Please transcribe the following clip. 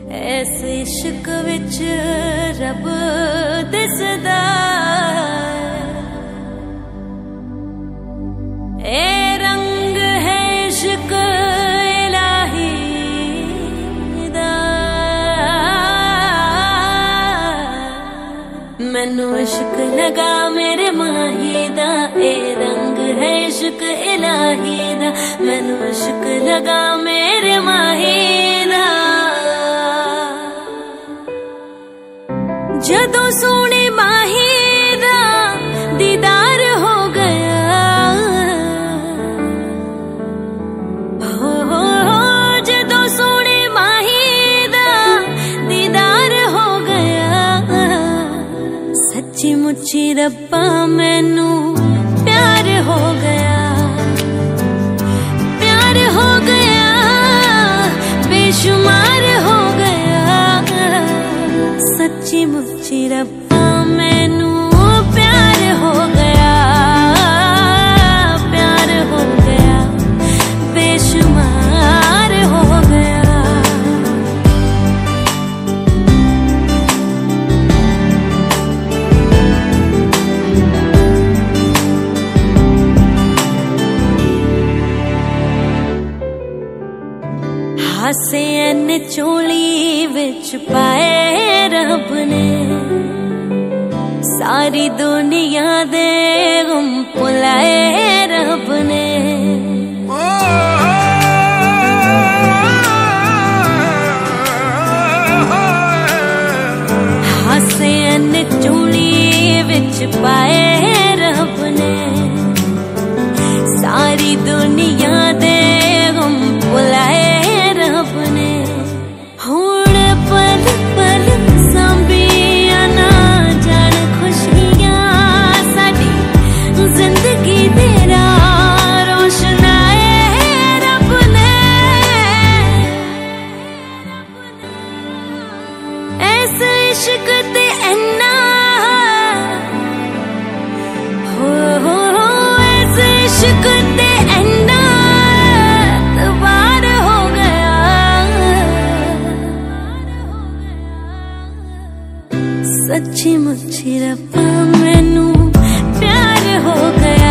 ऐसे इश्क विच रब दिसदा ए रंग है इश्क इलाही दा। मैनू इश्क लगा मेरे माही दा, ए रंग है इश्क इलाही दा। मैनू इश्क लगा मेरे माही दा। जदों सोने माही दा दीदार हो गया, हो जदों सोने माही दा दीदार हो गया। सच्ची मुच्ची रब्बा मैनू प्यार हो गया, प्यार हो गया, बेशुमार हो गया। सच्ची मुच्ची रब्बा मैनू प्यार हो गया, प्यार हो गया, बेशुमार हो गया। हासे एन चोली विच पाए रब ने, सारी दुनिया दे गम भुलाए रब ने। हासे एन चोली विच पाए रब ने, सारी दुनिया दे गम भुलाए रब ने। हुण पल पल सांभिया ना जान खुशियां साडी, जिंदगी तेरा रोशनाए रब ने। ऐसे इश्क ते इन्ना हो ऐसे इश्क ते इन्ना तबार हो गया। सच्ची मुच्ची रब्बा मैनू प्यार हो गया।